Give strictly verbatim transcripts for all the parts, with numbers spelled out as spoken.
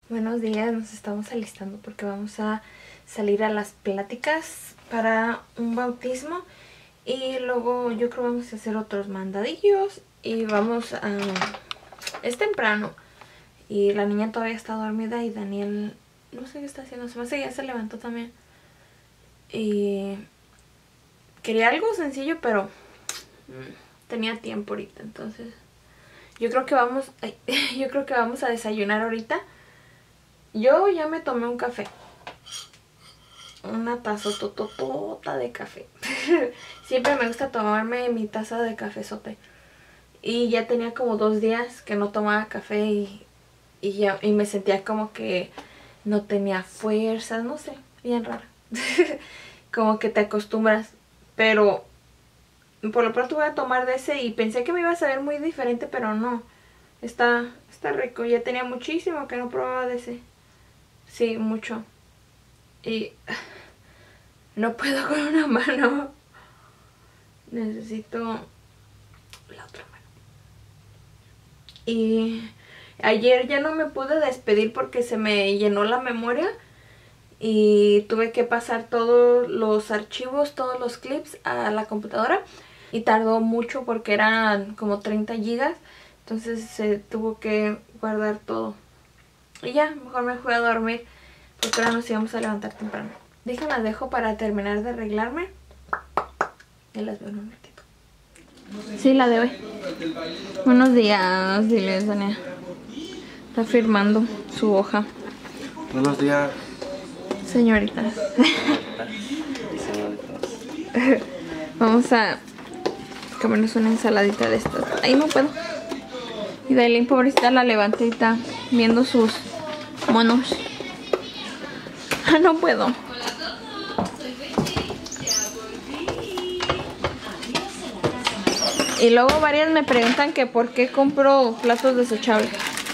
Buenos días, nos estamos alistando porque vamos a salir a las pláticas para un bautismo y luego yo creo vamos a hacer otros mandadillos y vamos a... es temprano y la niña todavía está dormida y Daniel no sé qué está haciendo, se me hace que ya se levantó también y quería algo sencillo pero tenía tiempo ahorita, entonces yo creo que vamos ay, yo creo que vamos a desayunar ahorita. Yo ya me tomé un café. Una tazototota de café. Siempre me gusta tomarme mi taza de cafezote. Y ya tenía como dos días que no tomaba café y, y, ya, y me sentía como que no tenía fuerzas, no sé, bien rara. Como que te acostumbras. Pero por lo pronto voy a tomar de ese y pensé que me iba a saber muy diferente, pero no. Está, está rico. Ya tenía muchísimo que no probaba de ese. Sí, mucho. Y no puedo con una mano. Necesito la otra mano. Y ayer ya no me pude despedir porque se me llenó la memoria. Y tuve que pasar todos los archivos, todos los clips a la computadora. Y tardó mucho porque eran como treinta gigas. Entonces se tuvo que guardar todo. Y ya, mejor me fui a dormir porque ahora nos íbamos a levantar temprano. Déjenlas dejo para terminar de arreglarme. Y las veo en un ratito. Sí, la de hoy. Buenos días, diles, Daniel. Está firmando su hoja. Buenos días. Señorita. Vamos a comernos una ensaladita de estas. Ahí no puedo. Y Dailin, pobrecita, la levanté y está viendo sus monos. Ah, no puedo. Y luego varias me preguntan que por qué compro platos desechables.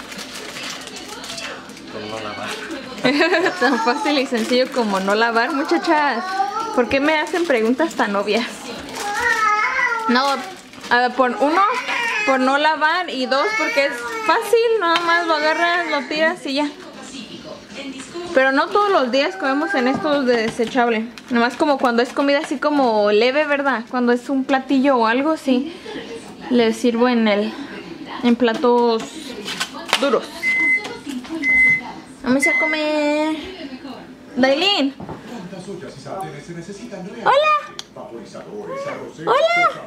Por no lavar. Tan fácil y sencillo como no lavar, muchachas. ¿Por qué me hacen preguntas tan obvias? No, a ver, por uno, por no lavar, y dos, porque es fácil, nada más lo agarras, lo tiras y ya. Pero no todos los días comemos en estos de desechable. Nada más como cuando es comida así como leve, ¿verdad? Cuando es un platillo o algo, sí. Les sirvo en el en platos duros. Vamos a comer. Dailin. Hola. Hola.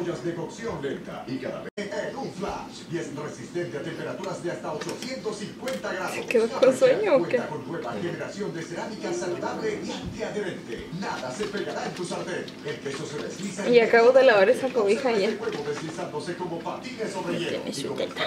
¿Se quedó con sueño o qué? Y acabo de lavar esa cobija ya. Tiene su teta.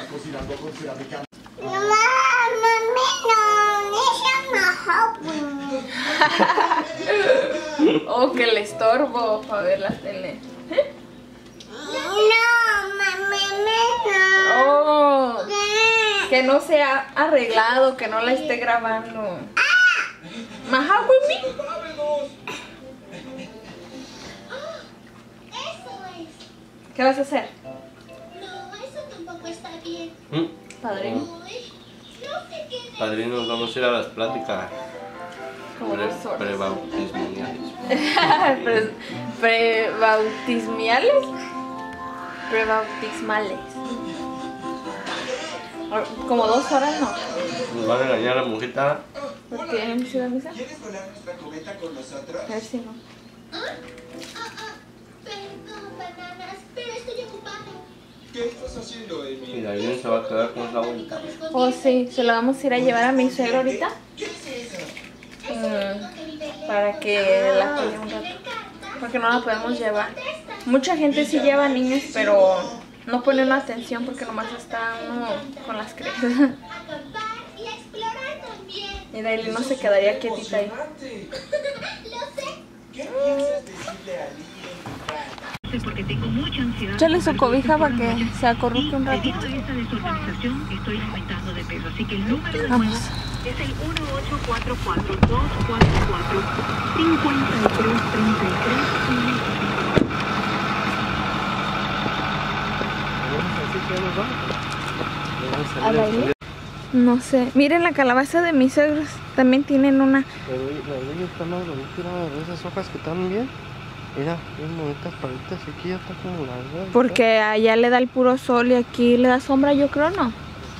Oh, que le estorbo para ver la tele. ¿Eh? No, mami, no. Oh, que no se ha arreglado, que no la esté grabando. Maja with me. Eso es. ¿Qué vas a hacer? No, eso tampoco está bien. ¿Mm? Padrino. Uy, no sé qué de... Padrinos, vamos a ir a las pláticas. Como Pre, dos horas. Prebautismales. Pre- Prebautismales. Prebautismales. Como dos horas no. Nos van a engañar a la monjita. ¿Por qué en Ciudad Misa? ¿Quieres volar nuestra cometa con nosotros? A ver si no. ¿Ah? Ah, ah, perdón, bananas, pero estoy ocupado. ¿Qué estás haciendo, Y Amy? David se va a quedar con esa bolita. Oh, sí, se lo vamos a ir a llevar a mi suegro ahorita. ¿Qué es eso? Mm, para que la cuide un rato. Porque no la podemos llevar. Mucha gente sí lleva niños, pero no ponen atención porque nomás está uno con las crías. Acampar y explorar también. Y Dailin no se quedaría quietita ahí. Emocionante. Lo sé. ¿Qué piensas decirle a Lee? Porque tengo mucha ansiedad. Échale su cobija para que se acorruque un ratito. Debido a esta desorganización estoy aumentando de peso, así que el número de Vamos. nuevo es el uno ocho cuatro cuatro, dos cuatro cuatro, cinco tres tres tres. A Dailin. No sé. Miren la calabaza de mis suegros. También tienen una. Pero la leña está más bonita, mira, esas hojas que están bien. Mira, bien bonitas palitas, y aquí ya está como larga. Porque allá le da el puro sol y aquí le da sombra, yo creo, ¿no?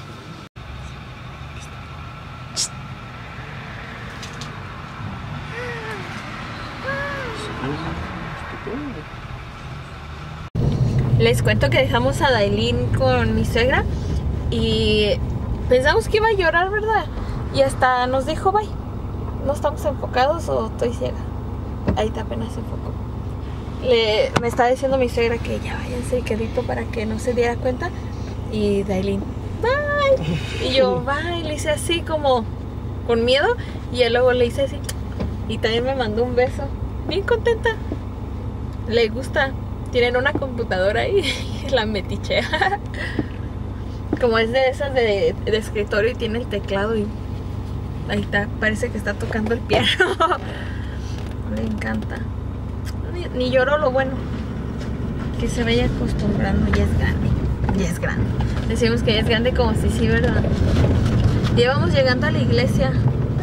Les cuento que dejamos a Dailin con mi suegra y pensamos que iba a llorar, ¿verdad? Y hasta nos dijo bye. ¿No estamos enfocados o estoy ciega? Ahí está, apenas se enfocó. Le, me está diciendo mi suegra que ya váyanse quedito para que no se diera cuenta. Y Dailin, bye. Y yo, bye. Le hice así como con miedo. Y él luego le hice así. Y también me mandó un beso. Bien contenta. Le gusta. Tienen una computadora ahí y la metichea. Como es de esas de, de escritorio y tiene el teclado y ahí está, parece que está tocando el piano. Le encanta. Ni, ni lloró, lo bueno. Que se vaya acostumbrando, ya es grande. Ya es grande. Decimos que ya es grande como si sí, ¿verdad? Ya vamos llegando a la iglesia.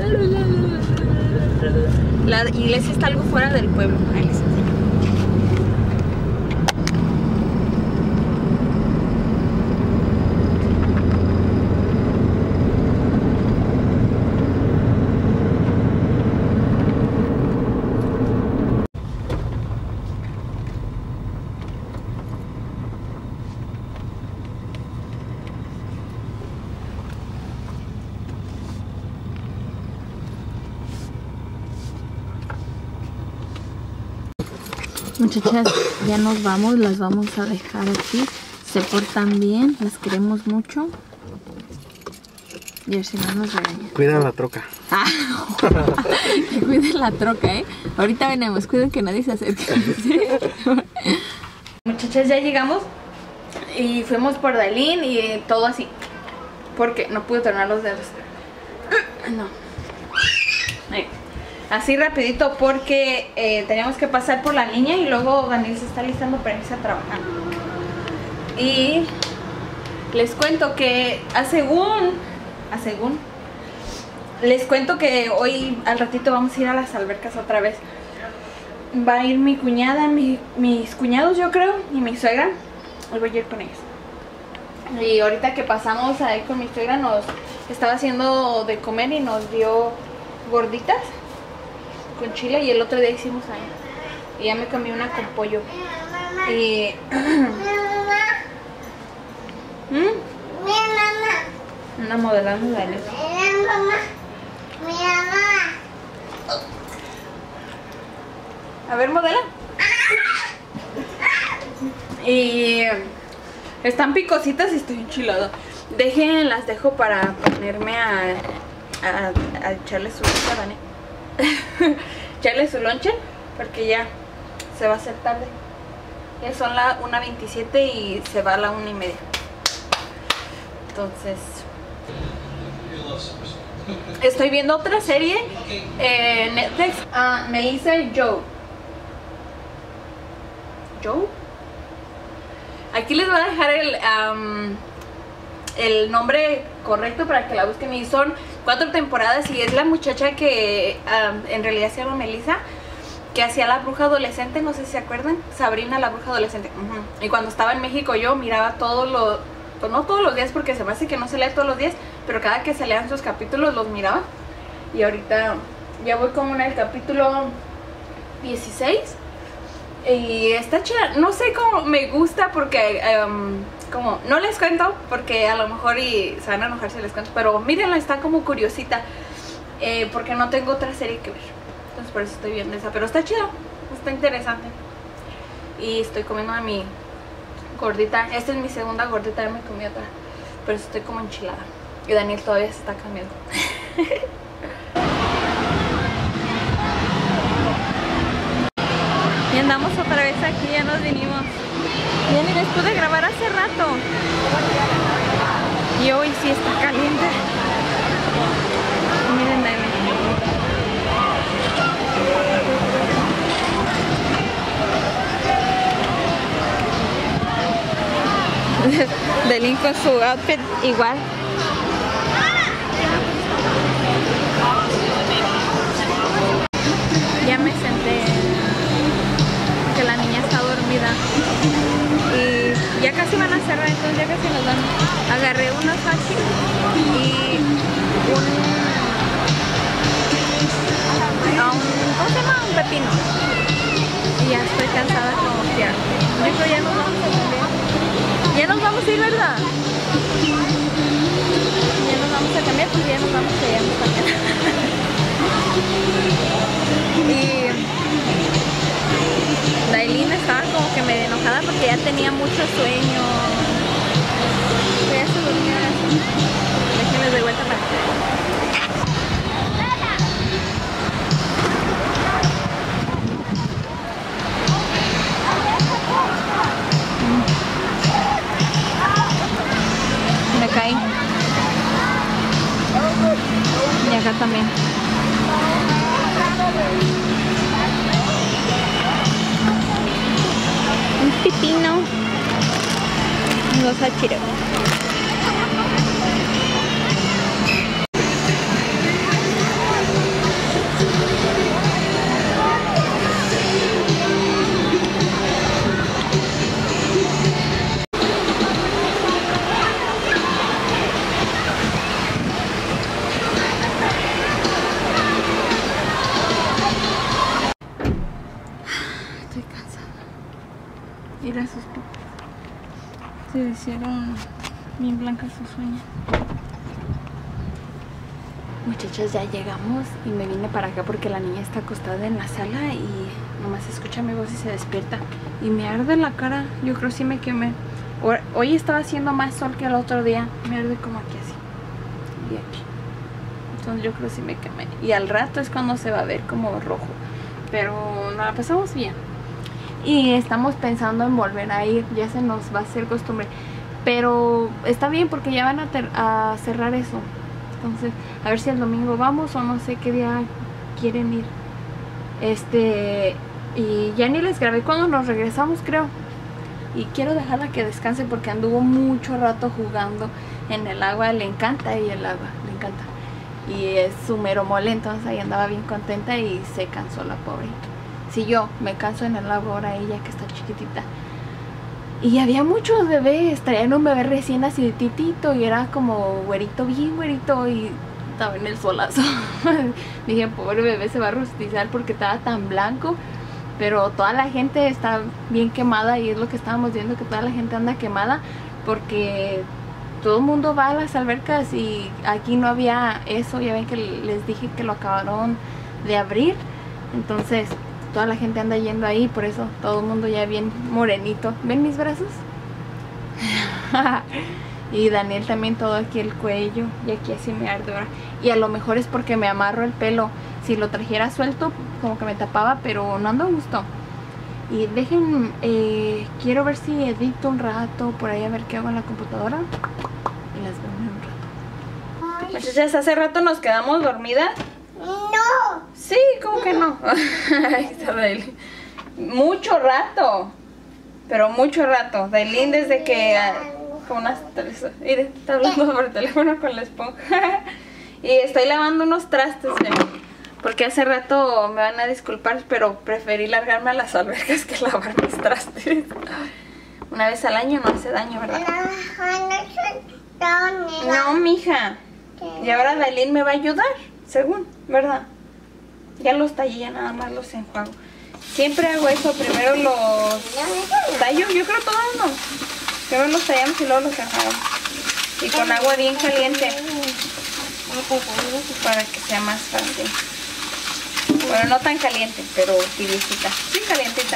La iglesia está algo fuera del pueblo. Ahí les enseño. Muchachas, ya nos vamos, las vamos a dejar aquí. Se portan bien, las queremos mucho. Y si no nos regañan. Cuida la troca. Ah, que cuiden la troca, ¿eh? Ahorita venimos, cuiden que nadie se acerque. ¿Sí? Muchachas, ya llegamos y fuimos por Dailin y todo así. Porque no pude tornar los dedos. No. Ahí. Así rapidito porque eh, teníamos que pasar por la niña y luego Daniel se está listando para irse a trabajar. Y les cuento que a según, a según, les cuento que hoy al ratito vamos a ir a las albercas otra vez. Va a ir mi cuñada, mi, mis cuñados yo creo, y mi suegra. Hoy voy a ir con ellos. Y ahorita que pasamos ahí con mi suegra nos estaba haciendo de comer y nos dio gorditas con chile y el otro día hicimos ahí. Y ya me comí una con pollo. Y... ¿Mm? Mi mamá. Una modelando de él. Mi mamá. Mi mamá. A ver, modela. Y están picositas y estoy enchilada. Dejen, las dejo para ponerme a, a, a echarle su lonche a Dani. Echarle su lonche porque ya se va a hacer tarde. Ya son las una veintisiete y se va a la una y media. Entonces estoy viendo otra serie en Netflix. uh, Melissa y Joe. Joe. Aquí les voy a dejar el um, el nombre correcto para que la busquen. Y son cuatro temporadas y es la muchacha que um, en realidad se llama Melissa, que hacía La Bruja Adolescente, no sé si se acuerdan. Sabrina la Bruja Adolescente. uh-huh. Y cuando estaba en México yo miraba todos los, pues no todos los días porque se me hace que no se lee todos los días, pero cada que salían sus capítulos los miraba. Y ahorita ya voy como en el capítulo dieciséis. Y está chida, no sé cómo me gusta porque um, como no les cuento porque a lo mejor y se van a enojar si les cuento, pero mírenla, está como curiosita, eh, porque no tengo otra serie que ver, entonces por eso estoy viendo esa, pero está chida, está interesante. Y estoy comiendo a mi gordita, esta es mi segunda gordita, ya me comí otra, pero estoy como enchilada y Daniel todavía se está cambiando. Y andamos otra vez aquí, ya nos vinimos. Ya ni les pude grabar hace rato. Y hoy sí está caliente. Miren, Dailin con su outfit igual. Yo creo ya nos vamos a cambiar. Ya nos vamos a ir, ¿verdad? Ya nos vamos a cambiar porque ya nos vamos a ir mañana. Y Dailin estaba como que medio enojada porque ya tenía mucho sueño. Ya se durmió así. Déjenles de vuelta para acá. Me caí. Y acá también. Un pepino. Los achiros. Estoy cansada. Mira sus pipas. Se hicieron bien blancas sus uñas. Muchachas, ya llegamos y me vine para acá porque la niña está acostada en la sala y nomás escucha mi voz y se despierta. Y me arde la cara. Yo creo que sí me quemé. Hoy estaba haciendo más sol que el otro día. Me arde como aquí así. Y aquí. Entonces yo creo que sí me quemé. Y al rato es cuando se va a ver como rojo. Pero nos la pasamos bien. Y estamos pensando en volver a ir. Ya se nos va a hacer costumbre. Pero está bien porque ya van a, a cerrar eso. Entonces, a ver si el domingo vamos o no sé qué día quieren ir. Este... Y ya ni les grabé cuando nos regresamos, creo. Y quiero dejarla que descanse porque anduvo mucho rato jugando en el agua. Le encanta y el agua, le encanta. Y es su mero mole, entonces ahí andaba bien contenta y se cansó la pobre. Si yo me canso en el agua, ahora ella que está chiquitita. Y había muchos bebés, traían un bebé recién naciditito y era como güerito, bien güerito y estaba en el solazo. Dije, pobre bebé se va a rostizar porque estaba tan blanco. Pero toda la gente está bien quemada y es lo que estábamos viendo, que toda la gente anda quemada porque todo el mundo va a las albercas y aquí no había eso. Ya ven que les dije que lo acabaron de abrir, entonces toda la gente anda yendo ahí, por eso todo el mundo ya bien morenito. ¿Ven mis brazos? Y Daniel también todo aquí el cuello y aquí así me arde ahora. Y a lo mejor es porque me amarro el pelo. Si lo trajera suelto como que me tapaba, pero no ando a gusto. Y dejen, eh, quiero ver si edito un rato por ahí a ver qué hago en la computadora. Y las veo en un rato. Muchachas, hace rato nos quedamos dormidas. No. Sí, ¿cómo que no? Ahí está Dailin. Mucho rato. Pero mucho rato. Dailin desde que... Uh, unas tres... Mire, está hablando por teléfono con la esponja. Y estoy lavando unos trastes, ¿eh? Porque hace rato me van a disculpar, pero preferí largarme a las albercas que lavar mis trastes. Una vez al año no hace daño, ¿verdad? No, mija. Y ahora Dailin me va a ayudar, según, ¿verdad? Ya los tallé, ya nada más los enjuago. Siempre hago eso, primero los tallo, yo creo todos no. Primero los tallamos y luego los enjuagamos. Y con agua bien caliente. Para que sea más fácil. Bueno, no tan caliente, pero tibiecita. Sí, calientita.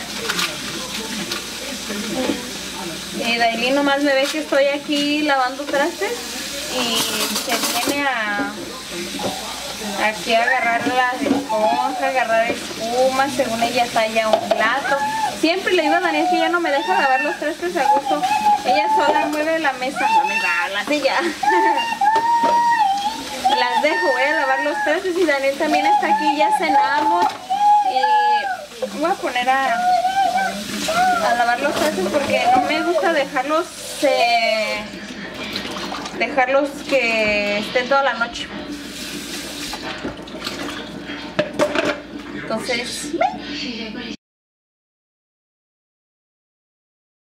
Y Dailin nomás me ve que estoy aquí lavando trastes y se viene a aquí a agarrar la esponja, agarrar espuma, según ella talla un plato. Siempre le digo a Daniel que ya no me deja lavar los trastes a gusto. Ella sola mueve la mesa, la mesa, la silla. Las dejo, voy a lavar los trastes y Daniel también está aquí, ya cenamos y voy a poner a, a lavar los trastes porque no me gusta dejarlos eh, dejarlos que estén toda la noche. Entonces